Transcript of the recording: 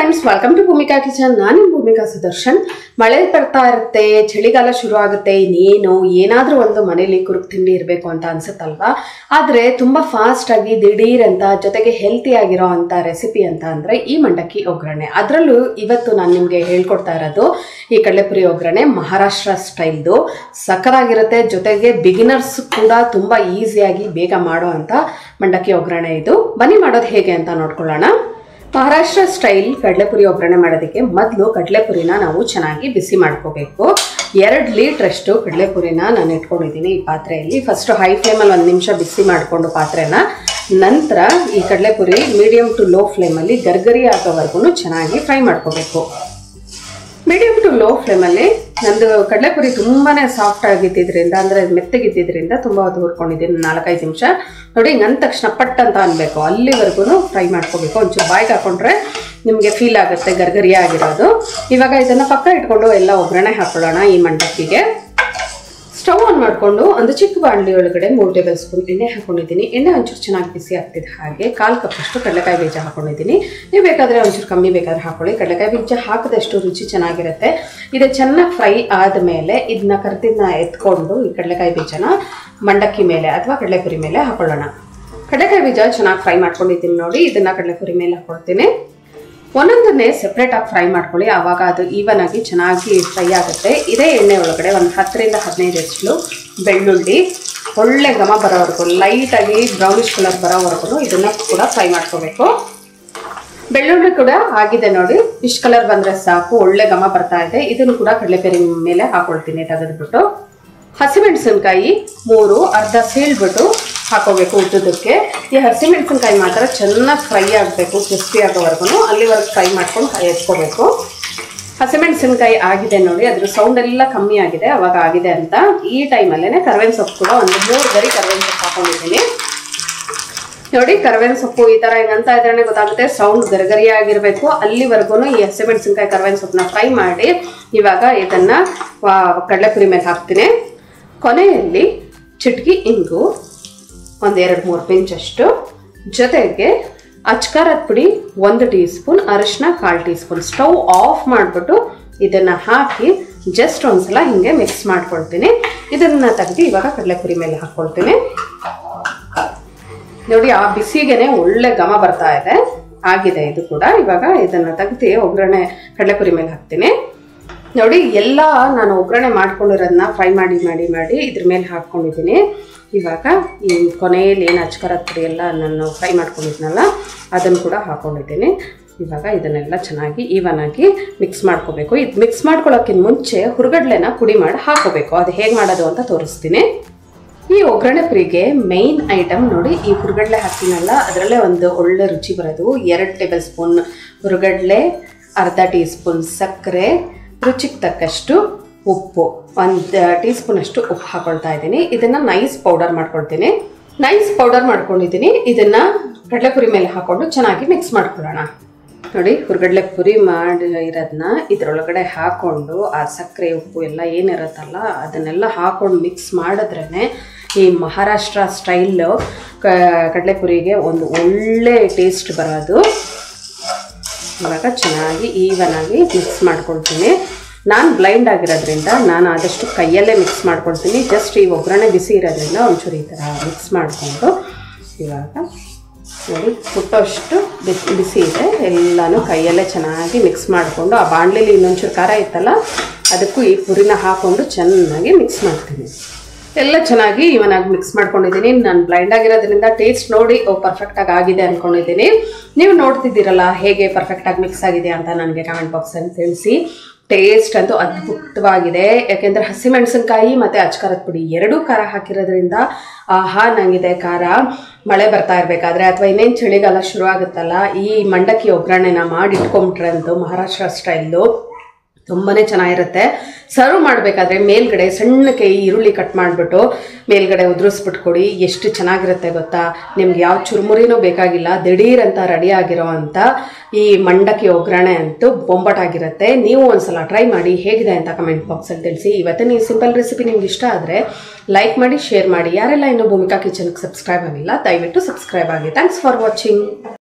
Friends, welcome to Bhumika kitchen. ನಾನು ಭೂಮಿಕಾ ಸುದರ್ಶನ್. ಮಳೆ ಬರ್ತಾ ಇರುತ್ತೆ, ಚಳಿಗಾಲ ಶುರು ಆಗುತ್ತೆ. ಇನ್ನೇನು ಏನಾದರೂ ಒಂದು ಮನೇಲಿ ಕುರುಕ್ ತಿಂಡಿ ಇರಬೇಕು ಅಂತ ಅನ್ಸುತ್ತಲ್ವಾ. ಆದರೆ ತುಂಬ ಫಾಸ್ಟಾಗಿ ದಿಢೀರ್ ಅಂತ ಜೊತೆಗೆ ಹೆಲ್ತಿ ಆಗಿರೋ ಅಂಥ ರೆಸಿಪಿ ಅಂತ ಅಂದರೆ ಈ ಮಂಡಕ್ಕಿ ಒಗ್ಗರಣೆ. ಅದರಲ್ಲೂ ಇವತ್ತು ನಾನು ನಿಮಗೆ ಹೇಳ್ಕೊಡ್ತಾ ಇರೋದು ಈ ಕಡಲೆಪುರಿ ಒಗ್ಗರಣೆ ಮಹಾರಾಷ್ಟ್ರ ಸ್ಟೈಲ್ದು. ಸಕ್ಕರಾಗಿರುತ್ತೆ, ಜೊತೆಗೆ ಬಿಗಿನರ್ಸ್ ಕೂಡ ತುಂಬ ಈಸಿಯಾಗಿ ಬೇಗ ಮಾಡೋ ಅಂಥ ಮಂಡಕ್ಕಿ ಒಗ್ಗರಣೆ ಇದು. ಬನ್ನಿ ಮಾಡೋದು ಹೇಗೆ ಅಂತ ನೋಡ್ಕೊಳ್ಳೋಣ. ಮಹಾರಾಷ್ಟ್ರ ಸ್ಟೈಲ್ ಕಡಲೆಪುರಿ ಒಗ್ಗರಣೆ ಮಾಡೋದಕ್ಕೆ ಮೊದಲು ಕಡಲೆಪುರಿನ ನಾವು ಚೆನ್ನಾಗಿ ಬಿಸಿ ಮಾಡ್ಕೋಬೇಕು. 2 ಲೀಟ್ರಷ್ಟು ಕಡಲೆಪುರಿನ ನಾನು ಇಟ್ಕೊಂಡಿದ್ದೀನಿ ಈ ಪಾತ್ರೆಯಲ್ಲಿ. ಫಸ್ಟು ಹೈ ಫ್ಲೇಮಲ್ಲಿ 1 ನಿಮಿಷ ಬಿಸಿ ಮಾಡಿಕೊಂಡು ಪಾತ್ರೆನ, ನಂತರ ಈ ಕಡಲೆಪುರಿ ಮೀಡಿಯಮ್ ಟು ಲೋ ಫ್ಲೇಮಲ್ಲಿ ಗರ್ಗರಿ ಆಗೋವರೆಗೂ ಚೆನ್ನಾಗಿ ಫ್ರೈ ಮಾಡ್ಕೋಬೇಕು. ಮೀಡಿಯಮ್ ಟು ಲೋ ಫ್ಲೇಮಲ್ಲಿ ನಂದು ಕಡಲೆಪುರಿ ತುಂಬಾ ಸಾಫ್ಟ್ ಆಗಿದ್ದಿದ್ದರಿಂದ, ಅಂದರೆ ಮೆತ್ತಗಿದ್ದಿದ್ದರಿಂದ ತುಂಬ ಹೊತ್ತು ಹುರ್ಕೊಂಡಿದ್ದೀನಿ. 4-5 ನಿಮಿಷ ನೋಡಿ. ಹಿಂಗೆ ಅಂದ ತಕ್ಷಣ ಪಟ್ ಅಂತ ಅನ್ಬೇಕು, ಅಲ್ಲಿವರೆಗೂ ಫ್ರೈ ಮಾಡ್ಕೋಬೇಕು. ಒಂಚೂರು ಬಾಯಿಗೆ ಹಾಕೊಂಡ್ರೆ ನಿಮಗೆ ಫೀಲ್ ಆಗುತ್ತೆ ಗರ್ಗರಿ ಆಗಿರೋದು. ಇವಾಗ ಇದನ್ನು ಪಕ್ಕ ಇಟ್ಕೊಂಡು ಎಲ್ಲ ಒಗ್ಗರಣೆ ಹಾಕೊಳ್ಳೋಣ. ಈ ಮಂಡಕ್ಕಿಗೆ ಸ್ಟವ್ ಆನ್ ಮಾಡಿಕೊಂಡು ಒಂದು ಚಿಕ್ಕ ಬಾಣಲಿ ಒಳಗಡೆ 3 ಟೇಬಲ್ ಸ್ಪೂನ್ ಎಣ್ಣೆ ಹಾಕೊಂಡಿದ್ದೀನಿ. ಎಣ್ಣೆ ಒಂಚೂರು ಚೆನ್ನಾಗಿ ಬಿಸಿ ಆಗ್ತಿದ್ದ ಹಾಗೆ 1/4 ಕಪ್ಪಷ್ಟು ಕಡಲೆಕಾಯಿ ಬೀಜ ಹಾಕೊಂಡಿದ್ದೀನಿ. ನೀವು ಬೇಕಾದರೆ ಒಂಚೂರು ಕಮ್ಮಿ ಬೇಕಾದ್ರೆ ಹಾಕೊಳ್ಳಿ. ಕಡಲೆಕಾಯಿ ಬೀಜ ಹಾಕಿದಷ್ಟು ರುಚಿ ಚೆನ್ನಾಗಿರುತ್ತೆ. ಇದು ಚೆನ್ನಾಗಿ ಫ್ರೈ ಆದಮೇಲೆ ಇದನ್ನ ಕರ್ದಿದ್ದನ್ನ ಎತ್ಕೊಂಡು ಈ ಕಡಲೆಕಾಯಿ ಬೀಜನ ಮಂಡಕ್ಕಿ ಮೇಲೆ ಅಥವಾ ಕಡಲೆಪುರಿ ಮೇಲೆ ಹಾಕೊಳ್ಳೋಣ. ಕಡಲೆಕಾಯಿ ಬೀಜ ಚೆನ್ನಾಗಿ ಫ್ರೈ ಮಾಡ್ಕೊಂಡಿದ್ದೀನಿ ನೋಡಿ. ಇದನ್ನು ಕಡಲೆಪುರಿ ಮೇಲೆ ಹಾಕೊಳ್ತೀನಿ. ಒಂದೊಂದನ್ನೇ ಸೆಪ್ರೇಟಾಗಿ ಫ್ರೈ ಮಾಡ್ಕೊಳ್ಳಿ, ಆವಾಗ ಅದು ಈವನ್ ಆಗಿ ಚೆನ್ನಾಗಿ ಫ್ರೈ ಆಗುತ್ತೆ. ಇದೇ ಎಣ್ಣೆ ಒಳಗಡೆ ಒಂದು 10ರಿಂದ 15 ಹೆಚ್ಚಲು ಬೆಳ್ಳುಳ್ಳಿ ಒಳ್ಳೆ ಘಮ ಬರೋವರೆಗೂ, ಲೈಟಾಗಿ ಬ್ರೌನಿಷ್ ಕಲರ್ ಬರೋವರೆಗೂ ಇದನ್ನು ಕೂಡ ಫ್ರೈ ಮಾಡ್ಕೋಬೇಕು. ಬೆಳ್ಳುಳ್ಳಿ ಕೂಡ ಆಗಿದೆ ನೋಡಿ, ಇಷ್ಟು ಕಲರ್ ಬಂದರೆ ಸಾಕು, ಒಳ್ಳೆ ಘಮ ಬರ್ತಾ ಇದೆ. ಇದನ್ನು ಕೂಡ ಕಡಲೆಪುರಿ ಮೇಲೆ ಹಾಕೊಳ್ತೀನಿ ತೆಗೆದುಬಿಟ್ಟು. ಹಸಿಮೆಣಸಿನ್ಕಾಯಿ 3 ಅರ್ಧ ಸೀಳ್ಬಿಟ್ಟು ಹಾಕೋಬೇಕು ಉದ್ದದಕ್ಕೆ. ಈ ಹಸಿಮೆಣಸಿನ್ಕಾಯಿ ಮಾತ್ರ ಚೆನ್ನಾಗಿ ಫ್ರೈ ಆಗಬೇಕು, ಕ್ರಿಸ್ಪಿ ಆಗೋವರೆಗೂ, ಅಲ್ಲಿವರೆಗೂ ಫ್ರೈ ಮಾಡ್ಕೊಂಡು ಎತ್ಕೋಬೇಕು. ಹಸಿಮೆಣಸಿನ್ಕಾಯಿ ಆಗಿದೆ ನೋಡಿ, ಅದ್ರ ಸೌಂಡ್ ಎಲ್ಲ ಕಮ್ಮಿ ಆಗಿದೆ, ಅವಾಗ ಆಗಿದೆ ಅಂತ. ಈ ಟೈಮಲ್ಲೇ ಕರ್ಬೇವಿನ ಸೊಪ್ಪು ಕೂಡ ಒಂದು 3 ಗರಿ ಕರ್ಬೇವಿನ ಸೊಪ್ಪು ಹಾಕೊಂಡಿದ್ದೀನಿ ನೋಡಿ. ಕರ್ಬೇವಿನ ಸೊಪ್ಪು ಈ ಥರ ಹೆಂಗಂತ ಇದ್ರೆ ಗೊತ್ತಾಗುತ್ತೆ, ಸೌಂಡ್ ಗರಿಗರಿಯಾಗಿರಬೇಕು. ಅಲ್ಲಿವರೆಗೂ ಈ ಹಸಿಮೆಣಸಿನ್ಕಾಯಿ ಕರ್ಬೇವಿನ ಸೊಪ್ಪನ್ನ ಫ್ರೈ ಮಾಡಿ ಇವಾಗ ಇದನ್ನು ಕಡಲೆಪುರಿ ಮೇಲೆ ಹಾಕ್ತೀನಿ. ಕೊನೆಯಲ್ಲಿ ಚಿಟಕಿ ಇಂಗು, 1-2-3 ಪಿಂಚಷ್ಟು, ಜೊತೆಗೆ ಅಚ್ಕಾರದ ಪುಡಿ 1 ಟೀ ಸ್ಪೂನ್, ಅರಿಶಿನ 1/4 ಟೀ ಸ್ಪೂನ್. ಸ್ಟವ್ ಆಫ್ ಮಾಡಿಬಿಟ್ಟು ಇದನ್ನು ಹಾಕಿ ಜಸ್ಟ್ ಒಂದ್ಸಲ ಹಿಂಗೆ ಮಿಕ್ಸ್ ಮಾಡ್ಕೊಳ್ತೀನಿ. ಇದನ್ನು ತೆಗೆದು ಇವಾಗ ಕಡಲೆಪುರಿ ಮೇಲೆ ಹಾಕ್ಕೊಳ್ತೀನಿ ನೋಡಿ. ಆ ಬಿಸಿಗೆನೆ ಒಳ್ಳೆ ಘಮ ಬರ್ತಾ ಇದೆ, ಆಗಿದೆ ಇದು ಕೂಡ. ಇವಾಗ ಇದನ್ನು ತೆಗೆದು ಒಗ್ಗರಣೆ ಕಡಲೆಪುರಿ ಮೇಲೆ ಹಾಕ್ತೀನಿ ನೋಡಿ. ಎಲ್ಲ ನಾನು ಒಗ್ಗರಣೆ ಮಾಡ್ಕೊಂಡಿರೋದನ್ನ ಫ್ರೈ ಮಾಡಿ ಮಾಡಿ ಮಾಡಿ ಇದ್ರ ಮೇಲೆ ಹಾಕ್ಕೊಂಡಿದ್ದೀನಿ. ಇವಾಗ ಈ ಕೊನೆಯಲ್ಲಿ ಏನು ಅಚ್ಕಾರದ ಪುಡಿ ಎಲ್ಲ ನಾನು ಫ್ರೈ ಮಾಡ್ಕೊಂಡಿದ್ನಲ್ಲ ಅದನ್ನು ಕೂಡ ಹಾಕ್ಕೊಂಡಿದ್ದೀನಿ. ಇವಾಗ ಇದನ್ನೆಲ್ಲ ಚೆನ್ನಾಗಿ ಈವನ್ ಆಗಿ ಮಿಕ್ಸ್ ಮಾಡ್ಕೋಬೇಕು. ಇದು ಮಿಕ್ಸ್ ಮಾಡ್ಕೊಳ್ಳೋಕ್ಕಿಂತ ಮುಂಚೆ ಹುರ್ಗಡ್ಲೆನ ಪುಡಿ ಮಾಡಿ ಹಾಕೋಬೇಕು. ಅದು ಹೇಗೆ ಮಾಡೋದು ಅಂತ ತೋರಿಸ್ತೀನಿ. ಈ ಒಗ್ಗರಣೆ ಪುರಿಗೆ ಮೇಯ್ನ್ ಐಟಮ್ ನೋಡಿ, ಈ ಹುರ್ಗಡ್ಲೆ ಹಾಕ್ತೀನಲ್ಲ ಅದರಲ್ಲೇ ಒಂದು ಒಳ್ಳೆ ರುಚಿ ಬರೋದು. 2 ಟೇಬಲ್ ಸ್ಪೂನ್ ಹುರ್ಗಡ್ಲೆ, ಅರ್ಧ ಟೀ ಸ್ಪೂನ್ ಸಕ್ಕರೆ, ರುಚಿಗೆ ತಕ್ಕಷ್ಟು ಉಪ್ಪು, 1 ಟೀ ಸ್ಪೂನ್ ಅಷ್ಟು ಉಪ್ಪು ಹಾಕೊಳ್ತಾ ಇದ್ದೀನಿ. ಇದನ್ನು ನೈಸ್ ಪೌಡರ್ ಮಾಡ್ಕೊಳ್ತೀನಿ. ನೈಸ್ ಪೌಡರ್ ಮಾಡ್ಕೊಂಡಿದ್ದೀನಿ. ಇದನ್ನು ಕಡಲೆಪುರಿ ಮೇಲೆ ಹಾಕ್ಕೊಂಡು ಚೆನ್ನಾಗಿ ಮಿಕ್ಸ್ ಮಾಡ್ಕೊಳ್ಳೋಣ ನೋಡಿ. ಹುರ್ಗಡ್ಲೆ ಪುರಿ ಮಾಡಿರೋದನ್ನ ಇದರೊಳಗಡೆ ಹಾಕ್ಕೊಂಡು ಆ ಸಕ್ಕರೆ ಉಪ್ಪು ಎಲ್ಲ ಏನಿರುತ್ತಲ್ಲ ಅದನ್ನೆಲ್ಲ ಹಾಕ್ಕೊಂಡು ಮಿಕ್ಸ್ ಮಾಡಿದ್ರೇ ಈ ಮಹಾರಾಷ್ಟ್ರ ಸ್ಟೈಲ್ ಕಡಲೆಪುರಿಗೆ ಒಂದು ಒಳ್ಳೆ ಟೇಸ್ಟ್ ಬರೋದು. ಇವಾಗ ಚೆನ್ನಾಗಿ ಈವನ್ ಆಗಿ ಮಿಕ್ಸ್ ಮಾಡ್ಕೊಳ್ತೀನಿ. ನಾನು ಬ್ಲೈಂಡ್ ಆಗಿರೋದ್ರಿಂದ ನಾನು ಆದಷ್ಟು ಕೈಯಲ್ಲೇ ಮಿಕ್ಸ್ ಮಾಡ್ಕೊಳ್ತೀನಿ. ಜಸ್ಟ್ ಈ ಒಗ್ಗರಣೆ ಬಿಸಿ ಇರೋದ್ರಿಂದ ಒಂಚೂರು ಈ ಥರ ಮಿಕ್ಸ್ ಮಾಡಿಕೊಂಡು ಇವಾಗ ನೋಡಿ ಪುಟ್ಟಷ್ಟು ಬಿಸಿ ಇದೆ, ಎಲ್ಲನೂ ಕೈಯಲ್ಲೇ ಚೆನ್ನಾಗಿ ಮಿಕ್ಸ್ ಮಾಡಿಕೊಂಡು ಆ ಬಾಣಲಿಲಿ ಇನ್ನೊಂಚೂರು ಖಾರ ಇತ್ತಲ್ಲ ಅದಕ್ಕೂ ಈ ಪುರಿನ ಹಾಕ್ಕೊಂಡು ಚೆನ್ನಾಗಿ ಮಿಕ್ಸ್ ಮಾಡ್ತೀನಿ. ಎಲ್ಲ ಚೆನ್ನಾಗಿ ಇವನಾಗಿ ಮಿಕ್ಸ್ ಮಾಡ್ಕೊಂಡಿದ್ದೀನಿ. ನಾನು ಬ್ಲೈಂಡ್ ಆಗಿರೋದ್ರಿಂದ ಟೇಸ್ಟ್ ನೋಡಿ ಪರ್ಫೆಕ್ಟಾಗಿ ಆಗಿದೆ ಅಂದ್ಕೊಂಡಿದ್ದೀನಿ. ನೀವು ನೋಡ್ತಿದ್ದೀರಲ್ಲ ಹೇಗೆ ಪರ್ಫೆಕ್ಟಾಗಿ ಮಿಕ್ಸ್ ಆಗಿದೆ ಅಂತ ನನಗೆ ಕಮೆಂಟ್ ಬಾಕ್ಸಲ್ಲಿ ತಿಳಿಸಿ. ಟೇಸ್ಟ್ ಅಂತೂ ಅದ್ಭುತವಾಗಿದೆ, ಯಾಕೆಂದರೆ ಹಸಿಮೆಣಸಿನ್ಕಾಯಿ ಮತ್ತು ಅಚ್ಕಾರದ ಪುಡಿ 2 ಖಾರ ಹಾಕಿರೋದ್ರಿಂದ ಆಹಾ ನಂಗಿದೆ ಖಾರ. ಮಳೆ ಬರ್ತಾ ಇರಬೇಕಾದ್ರೆ ಅಥವಾ ಇನ್ನೇನು ಚಳಿಗಾಲ ಶುರು ಆಗುತ್ತಲ್ಲ, ಈ ಮಂಡಕ್ಕಿ ಒಗ್ಗರಣೆನ ಮಾಡಿ ಇಟ್ಕೊಂಬಿಟ್ರೆ ಅಂತೂ ಮಹಾರಾಷ್ಟ್ರ ಸ್ಟೈಲು ತುಂಬಾ ಚೆನ್ನಾಗಿರುತ್ತೆ. ಸರ್ವ್ ಮಾಡಬೇಕಾದ್ರೆ ಮೇಲ್ಗಡೆ ಸಣ್ಣಕ್ಕೆ ಈರುಳ್ಳಿ ಕಟ್ ಮಾಡಿಬಿಟ್ಟು ಮೇಲ್ಗಡೆ ಉದುರಿಸ್ಬಿಟ್ಟು ಕೊಡಿ, ಎಷ್ಟು ಚೆನ್ನಾಗಿರುತ್ತೆ ಗೊತ್ತಾ. ನಿಮ್ಗೆ ಯಾವ ಚುರುಮುರಿನೂ ಬೇಕಾಗಿಲ್ಲ, ದಿಢೀರ್ ಅಂತ ರೆಡಿ ಆಗಿರೋ ಅಂಥ ಈ ಮಂಡಕ್ಕಿ ಒಗ್ಗರಣೆ ಅಂತೂ ಬೊಂಬಾಟಾಗಿರುತ್ತೆ. ನೀವು ಒಂದ್ಸಲ ಟ್ರೈ ಮಾಡಿ, ಹೇಗಿದೆ ಅಂತ ಕಮೆಂಟ್ ಬಾಕ್ಸಲ್ಲಿ ತಿಳಿಸಿ. ಇವತ್ತಿನ ಈ ಸಿಂಪಲ್ ರೆಸಿಪಿ ನಿಮ್ಗೆ ಇಷ್ಟ ಆದರೆ ಲೈಕ್ ಮಾಡಿ, ಶೇರ್ ಮಾಡಿ. ಯಾರೆಲ್ಲ ಇನ್ನೂ ಭೂಮಿಕಾ ಕಿಚನ್ಗೆ ಸಬ್ಸ್ಕ್ರೈಬ್ ಆಗಿಲ್ಲ ದಯವಿಟ್ಟು ಸಬ್ಸ್ಕ್ರೈಬ್ ಆಗಿ. Thanks for watching.